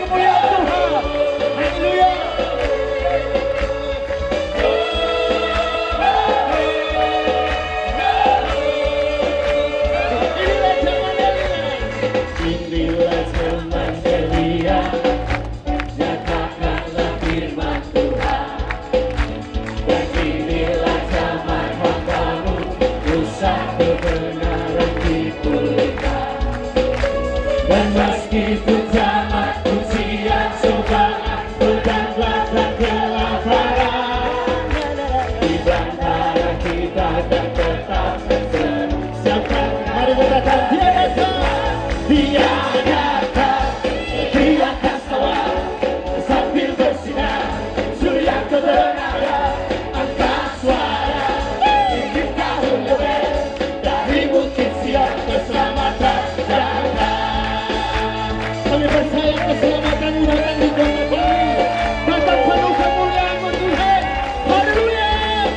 kemuliaan Tuhan. Haleluya. Inilah zaman Elia, nyatakanlah firman Tuhan. Dan inilah zaman hambamu, rusak kebenaran dipulihkan. Dan meskipun zaman ujian, cobaan, pedanglah dan kelaparan, di antara kita dan tetap siapkan. Mari kita katakan dia datang, dia akan sawah sambil bersinar surya kebenaran. Angkat suara, ingin tahun lebih dari bukit Sion, keselamatan datang. Kami percaya keselamatan akan dijaga. Datang penuh kemuliaan Tuhan. Haleluya.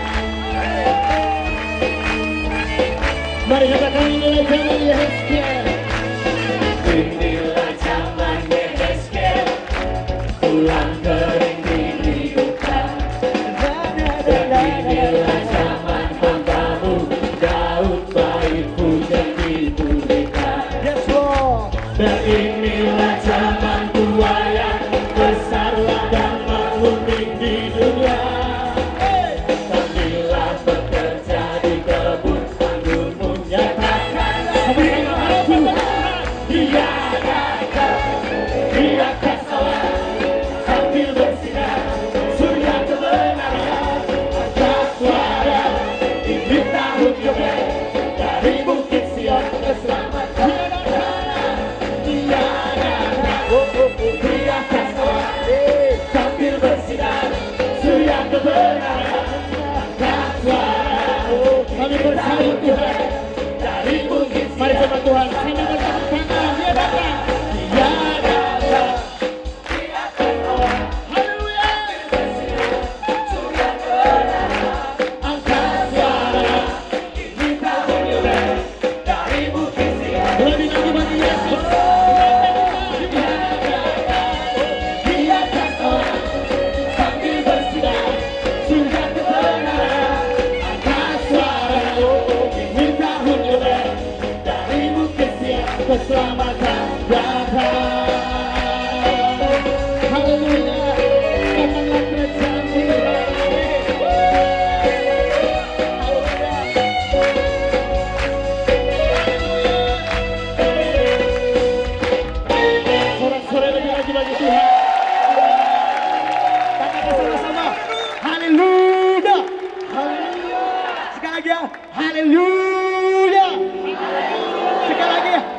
Mari katakan inilah zaman Yehezkiel. Inilah zaman Yehezkiel, tulang kering dihidupkan. Dan inilah zaman hambamu, Daud baik pujian dipulihkan. Yes Lord. Dan inilah zaman tua yang besarlah dan menguning di dunia. Sambilah bekerja di kebun anggurmu, nyatakanlah firman Tuhan. Dia datang, dia akan sawah sambil bersinar surya kebenaran. Angkat suara, ini tahun Yobel dari bukit Sion, keselamatan datang. Dia datang, dia akan sawah sambil bersinar surya kebenaran. Angkat suara, Kami percaya Tuhan. dari bukit Mari Sion, sama Tuhan. Kami bertepuk tangan. Dia datang. dia datang, dia akan sawah. Haleluya. Angkat suara, ini tahun Yobel dari bukit Sion. Lebih lagi bagi Yesus. Dia akan sawah sambil bersinar surga kebenaran. Angkat suara, ini tahun Yobel dari bukit Sion, keselamatan datang. Haleluya. Datanglah kerajaan Tuhan. Sorak-sorai lebih lagi bagi Tuhan. Katakan sama-sama. Haleluya. Haleluya. Sekali lagi ya. Haleluya. Sekali lagi ya.